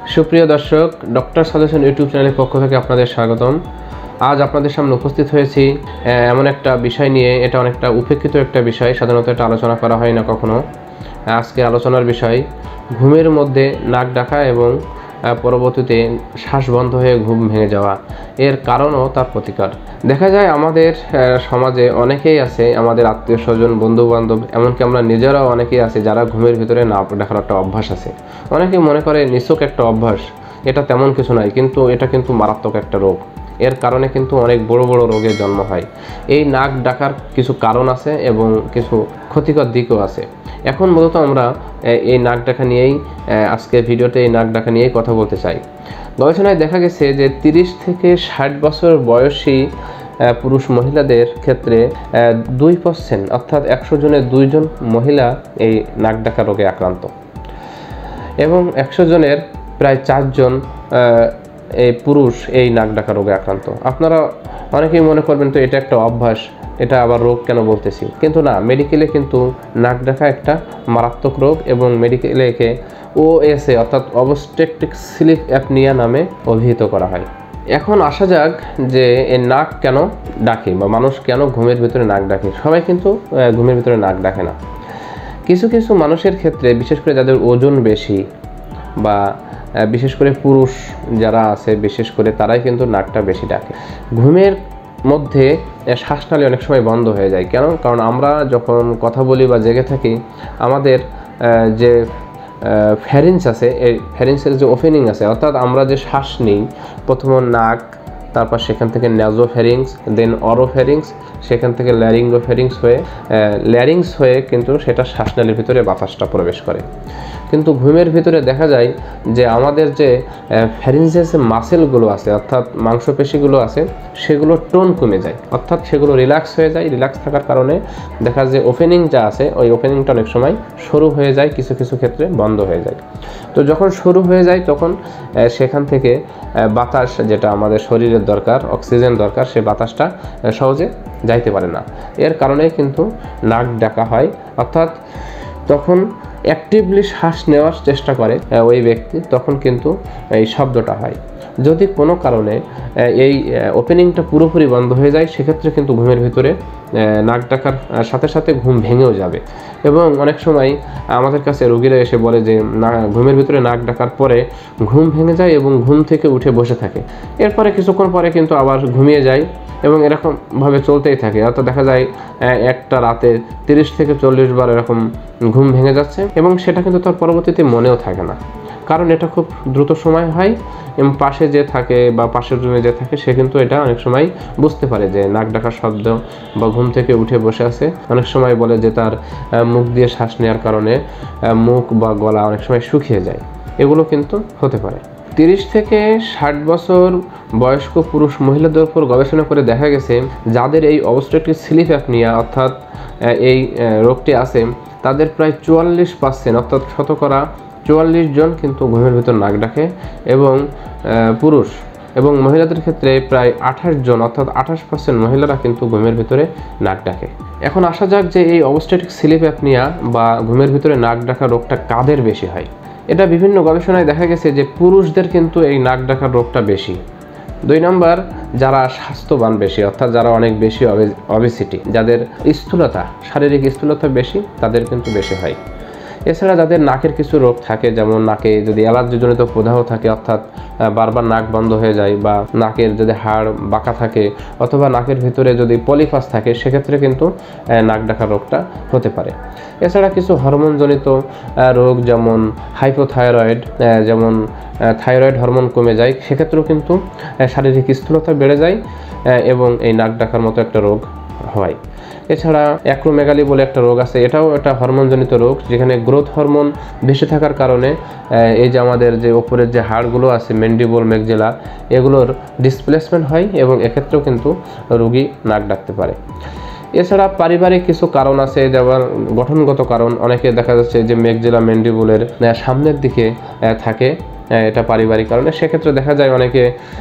সুপ্রিয় দর্শক, doctor suggestion YouTube চ্যানেলের পক্ষ থেকে আপনাদের স্বাগতম। আজ আপনাদের সামনে উপস্থিত হয়েছি এমন একটা বিষয় নিয়ে। এটা অনেকটা উপেক্ষিত একটা বিষয়, সাধারণত এটা আলোচনা করা হয় না কখনো। আজকে আলোচনার বিষয় ঘুমের মধ্যে নাক ডাকা এবং পরবর্তীতে শ্বাস বন্ধ হয়ে ঘুম ভেঙে যাওয়া, এর কারণ ও তার প্রতিকার। দেখা যায় আমাদের সমাজে অনেকেই আছে, আমাদের আত্মীয় স্বজন, বন্ধু বান্ধব, এমনকি আমরা নিজেরাও অনেকেই আছে যারা ঘুমের ভিতরে নাক ডাকার একটা অভ্যাস আছে। অনেকেই মনে করে নিছক একটা অভ্যাস, এটা তেমন কিছু নয়, কিন্তু এটা কিন্তু মারাত্মক একটা রোগ। এর কারণে কিন্তু অনেক বড় বড় রোগের জন্ম হয়। এই নাক ডাকার কিছু কারণ আছে এবং কিছু ক্ষতিকর দিকও আছে। এখন মূলত আমরা এই নাক ডাকা নিয়েই আজকের ভিডিওতে এই নাক ডাকা নিয়েই কথা বলতে চাই। গবেষণায় দেখা গেছে যে 30 থেকে 60 বছর বয়সী পুরুষ মহিলাদের ক্ষেত্রে 2% অর্থাৎ 100 জনের 2 জন মহিলা এই নাক ডাকা রোগে আক্রান্ত এবং 100 জনের প্রায় 4 জন এই পুরুষ এই নাক ডাকা রোগে আক্রান্ত। আপনারা অনেকেই মনে করবেন তো এটা একটা অভ্যাস, এটা আবার রোগ কেন বলতেছি, কিন্তু না, মেডিকেলে কিন্তু নাক ডাকা একটা মারাত্মক রোগ এবং মেডিকেলে একে ওএসএ অর্থাৎ অবস্ট্রাকটিভ স্লিপ অ্যাপনিয়া নামে অভিহিত করা হয়। এখন আসা যাক যে এই নাক কেন ডাকে বা মানুষ কেন ঘুমের ভিতরে নাক ডাকে। সবাই কিন্তু ঘুমের ভিতরে নাক ডাকে না। কিছু কিছু মানুষের ক্ষেত্রে, বিশেষ করে যাদের ওজন বেশি বা বিশেষ করে পুরুষ যারা আছে বিশেষ করে, তারাই কিন্তু নাকটা বেশি ডাকে। ঘুমের মধ্যে শ্বাসনালী অনেক সময় বন্ধ হয়ে যায়। কেন? কারণ আমরা যখন কথা বলি বা জেগে থাকি, আমাদের যে ফ্যারিংস আছে, এই ফ্যারিংসের যে ওপেনিং আছে, অর্থাৎ আমরা যে শ্বাস নিই, প্রথম নাক, তারপর সেখান থেকে ন্যাজোফ্যারিংস, দেন অরোফ্যারিংস, সেখান থেকে ল্যারিংস হয়ে কিন্তু সেটা শ্বাসনালীর ভিতরে বাতাসটা প্রবেশ করে। কিন্তু ঘুমের ভিতরে দেখা যায় যে আমাদের যে ফ্যারিংসের যে মাসেলগুলো আছে, অর্থাৎ মাংসপেশিগুলো আছে, সেগুলো টোন কমে যায়, অর্থাৎ সেগুলো রিল্যাক্স হয়ে যায়। রিল্যাক্স থাকার কারণে দেখা যায় ওপেনিং যা আছে, ওই ওপেনিংটা অনেক সময় শুরু হয়ে যায়, কিছু কিছু ক্ষেত্রে বন্ধ হয়ে যায়। তো যখন শুরু হয়ে যায় তখন সেখান থেকে বাতাস, যেটা আমাদের শরীরের দরকার, অক্সিজেন দরকার, সে বাতাসটা সহজে যাইতে পারে না। এর কারণে কিন্তু নাক ডাকা হয়, অর্থাৎ তখন অ্যাক্টিভলি শ্বাস নেওয়ার চেষ্টা করে ওই ব্যক্তি, তখন কিন্তু এই শব্দটা হয়। যদি কোনো কারণে এই ওপেনিংটা পুরোপুরি বন্ধ হয়ে যায়, সেক্ষেত্রে কিন্তু ঘুমের ভিতরে নাক ডাকার সাথে সাথে ঘুম ভেঙেও যাবে। এবং অনেক সময় আমাদের কাছে রোগীরা এসে বলে যে ঘুমের ভিতরে নাক ডাকার পরে ঘুম ভেঙে যায় এবং ঘুম থেকে উঠে বসে থাকে, এরপরে কিছুক্ষণ পরে কিন্তু আবার ঘুমিয়ে যায় এবং এরকমভাবে চলতেই থাকে। অর্থাৎ দেখা যায় একটা রাতে 30 থেকে 40 বার এরকম ঘুম ভেঙে যাচ্ছে এবং সেটা কিন্তু তার পরবর্তীতে মনেও থাকে না, কারণ এটা খুব দ্রুত সময় হয় এবং পাশে যে থাকে বা পাশের রুমে যে থাকে, সে কিন্তু এটা অনেক সময় বুঝতে পারে যে নাক ডাকার শব্দ বা ঘুম থেকে উঠে বসে আছে। অনেক সময় বলে যে তার মুখ দিয়ে শ্বাস নেওয়ার কারণে মুখ বা গলা অনেক সময় শুকিয়ে যায়। এগুলো কিন্তু হতে পারে। 30 থেকে 60 বছর বয়স্ক পুরুষ মহিলাদের উপর গবেষণা করে দেখা গেছে, যাদের এই অবস্ট্রাকটিভ স্লিপ অ্যাপনিয়া অর্থাৎ এই রোগটি আছে, তাদের প্রায় 44% অর্থাৎ শতকরা 44 জন কিন্তু ঘুমের ভিতর নাক ডাকে এবং পুরুষ এবং মহিলাদের ক্ষেত্রে প্রায় 28 জন অর্থাৎ 28% মহিলারা কিন্তু ঘুমের ভিতরে নাক ডাকে। এখন আসা যাক যে এই অবস্ট্রাকটিভ স্লিপ অ্যাপনিয়া বা ঘুমের ভিতরে নাক ডাকা রোগটা কাদের বেশি হয়। এটা বিভিন্ন গবেষণায় দেখা গেছে যে পুরুষদের কিন্তু এই নাক ডাকার রোগটা বেশি। 2 নম্বর, যারা স্বাস্থ্যবান বেশি, অর্থাৎ যারা অনেক বেশি অবেসিটি, যাদের স্থূলতা, শারীরিক স্থূলতা বেশি, তাদের কিন্তু বেশি হয়। এছাড়া যাদের নাকের কিছু রোগ থাকে, যেমন নাকে যদি অ্যালার্জিজনিত প্রদাহ থাকে, অর্থাৎ বারবার নাক বন্ধ হয়ে যায়, বা নাকের যদি হাড় বাঁকা থাকে, অথবা নাকের ভিতরে যদি পলিপাস থাকে, সেক্ষেত্রে কিন্তু নাক ডাকার রোগটা হতে পারে। এছাড়া কিছু হরমোনজনিত রোগ, যেমন হাইপোথাইরয়েড, যেমন থাইরয়েড হরমোন কমে যায়, সেক্ষেত্রেও কিন্তু শারীরিক স্থূলতা বেড়ে যায় এবং এই নাক ডাকার মতো একটা রোগ হয়। এছাড়া অ্যাক্রোমেগালি বলে একটা রোগ আছে, এটাও একটা হরমোনজনিত রোগ, যেখানে গ্রোথ হরমোন বেশি থাকার কারণে এই যে আমাদের যে ওপরের যে হাড়গুলো আছে, ম্যান্ডিবল, ম্যাক্সিলা, এগুলোর ডিসপ্লেসমেন্ট হয় এবং এক্ষেত্রেও কিন্তু রোগী নাক ডাকতে পারে। এছাড়া পারিবারিক কিছু কারণ আছে, যেমন গঠনগত কারণ। অনেকে দেখা যাচ্ছে যে ম্যাক্সিলা ম্যান্ডিবলের সামনের দিকে থাকে এটা পারিবারিক কারণে। সেক্ষেত্রে দেখা যায় অনেকে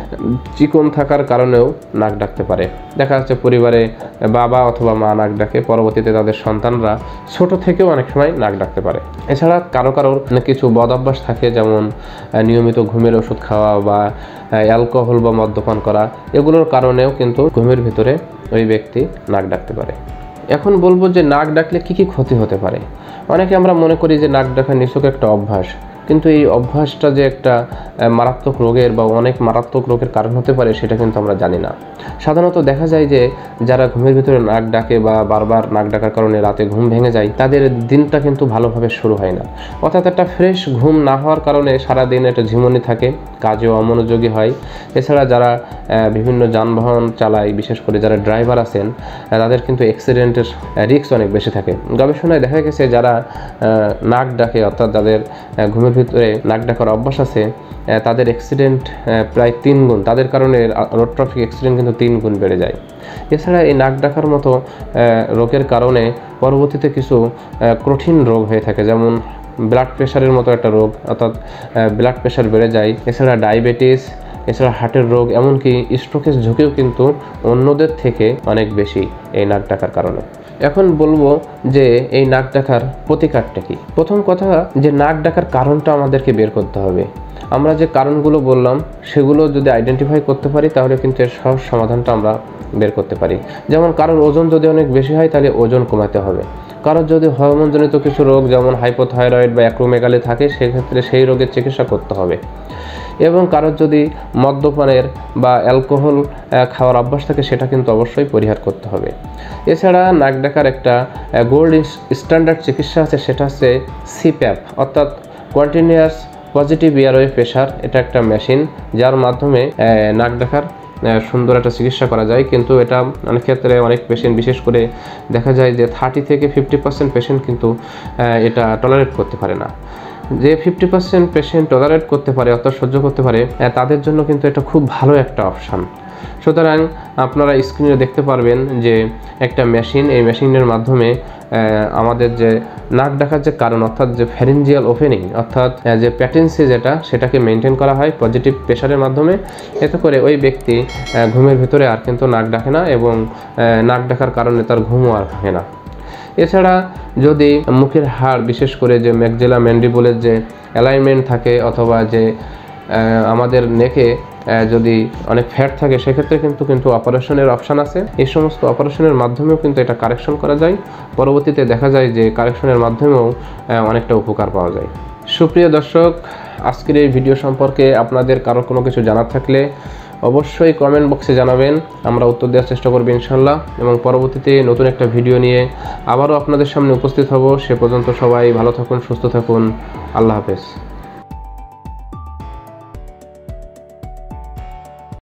চিকন থাকার কারণেও নাক ডাকতে পারে। দেখা যাচ্ছে পরিবারে বাবা অথবা মা নাক ডাকে, পরবর্তীতে তাদের সন্তানরা ছোট থেকেও অনেক সময় নাক ডাকতে পারে। এছাড়া কারোর কিছু বদ অভ্যাস থাকে, যেমন নিয়মিত ঘুমের ওষুধ খাওয়া বা অ্যালকোহল বা মদ্যপান করা, এগুলোর কারণেও কিন্তু ঘুমের ভিতরে ওই ব্যক্তি নাক ডাকতে পারে। এখন বলবো যে নাক ডাকলে কি কি ক্ষতি হতে পারে। অনেকে আমরা মনে করি যে নাক ডাকা নিছক একটা অভ্যাস, কিন্তু এই অভ্যাসটা যে একটা মারাত্মক রোগের বা অনেক মারাত্মক রোগের কারণ হতে পারে সেটা কিন্তু আমরা জানি না। সাধারণত দেখা যায় যে যারা ঘুমের ভিতরে নাক ডাকে বা বারবার নাক ডাকার কারণে রাতে ঘুম ভেঙে যায়, তাদের দিনটা কিন্তু ভালোভাবে শুরু হয় না। অর্থাৎ একটা ফ্রেশ ঘুম না হওয়ার কারণে সারাদিন একটা ঝিমুনি থাকে, কাজেও অমনোযোগী হয়। এছাড়া যারা বিভিন্ন যানবাহন চালায়, বিশেষ করে যারা ড্রাইভার আছেন, তাদের কিন্তু অ্যাক্সিডেন্টের রিস্ক অনেক বেশি থাকে। গবেষণায় দেখা গেছে যারা নাক ডাকে, অর্থাৎ যাদের ঘুমের ভিতরে নাক ডাকার অভ্যাস আছে, তাদের অ্যাক্সিডেন্ট প্রায় 3 গুণ, তাদের কারণে রোড ট্রাফিক অ্যাক্সিডেন্ট কিন্তু 3 গুণ বেড়ে যায়। এছাড়া এই নাক ডাকার মতো রোগের কারণে পরবর্তীতে কিছু কঠিন রোগ হয়ে থাকে, যেমন ব্লাড প্রেশারের মতো একটা রোগ, অর্থাৎ ব্লাড প্রেশার বেড়ে যায়। এছাড়া ডায়াবেটিস, এছাড়া হার্টের রোগ, এমনকি স্ট্রোকের ঝুঁকিও কিন্তু অন্যদের থেকে অনেক বেশি এই নাক ডাকার কারণে। এখন বলবো যে এই নাক ডাকার প্রতিকারটা কি। প্রথম কথা, যে নাক ডাকার কারণটা আমাদেরকে বের করতে হবে। আমরা যে কারণগুলো বললাম সেগুলো যদি আইডেন্টিফাই করতে পারি তাহলে কিন্তু এর সহজ সমাধানটা আমরা বের করতে পারি। যেমন কারোর ওজন যদি অনেক বেশি হয় তাহলে ওজন কমাতে হবে। কারোর যদি হরমোনজনিত কিছু রোগ যেমন হাইপোথাইরয়েড বা অ্যাক্রোমেগালি থাকে, সেক্ষেত্রে সেই রোগের চিকিৎসা করতে হবে। এবং কারোর যদি মদ্যপানের বা অ্যালকোহল খাওয়ার অভ্যাস থাকে, সেটা কিন্তু অবশ্যই পরিহার করতে হবে। এছাড়া নাক ডাকার একটা গোল্ড স্ট্যান্ডার্ড চিকিৎসা আছে, সেটা হচ্ছে সিপ্যাপ, অর্থাৎ কন্টিনিউয়াস পজিটিভ এয়ারওয়ে প্রেশার। এটা একটা মেশিন যার মাধ্যমে নাক ডাকার সুন্দর একটা চিকিৎসা করা যায়। কিন্তু এটা অনেক ক্ষেত্রে অনেক পেশেন্ট, বিশেষ করে দেখা যায় যে 30 থেকে 50% পেশেন্ট কিন্তু এটা টলারেট করতে পারে না। যে 50% পেশেন্ট টলারেট করতে পারে, অর্থাৎ সহ্য করতে পারে, তাদের জন্য কিন্তু এটা খুব ভালো একটা অপশান। সুতরাং আপনারা স্ক্রিনে দেখতে পারবেন যে একটা মেশিন, এই মেশিনের মাধ্যমে আমাদের যে নাক ডাকার যে কারণ, অর্থাৎ যে ফ্যারিঞ্জিয়াল ওপেনিং, অর্থাৎ যে প্যাটেন্সি যেটা, সেটাকে মেনটেন করা হয় পজিটিভ প্রেশারের মাধ্যমে। এতে করে ওই ব্যক্তি ঘুমের ভিতরে আর কিন্তু নাক ডাকে না, এবং নাক ডাকার কারণে তার ঘুমও আর ভাঙে না। এছাড়া যদি মুখের হাড়, বিশেষ করে যে ম্যাক্সিলা ম্যান্ডিবুলের যে অ্যালাইনমেন্ট থাকে, অথবা যে আমাদের নেকে যদি অনেক ফ্যাট থাকে, সেক্ষেত্রে কিন্তু অপারেশনের অপশান আছে। এই সমস্ত অপারেশনের মাধ্যমেও কিন্তু এটা কারেকশন করা যায়। পরবর্তীতে দেখা যায় যে কারেকশনের মাধ্যমেও অনেকটা উপকার পাওয়া যায়। সুপ্রিয় দর্শক, আজকের এই ভিডিও সম্পর্কে আপনাদের কারো কোনো কিছু জানার থাকলে অবশ্যই কমেন্ট বক্সে জানাবেন, আমরা উত্তর দেওয়ার চেষ্টা করব ইনশাল্লাহ। এবং পরবর্তীতে নতুন একটা ভিডিও নিয়ে আবারও আপনাদের সামনে উপস্থিত হব। সে পর্যন্ত সবাই ভালো থাকুন, সুস্থ থাকুন। আল্লাহ হাফেজ।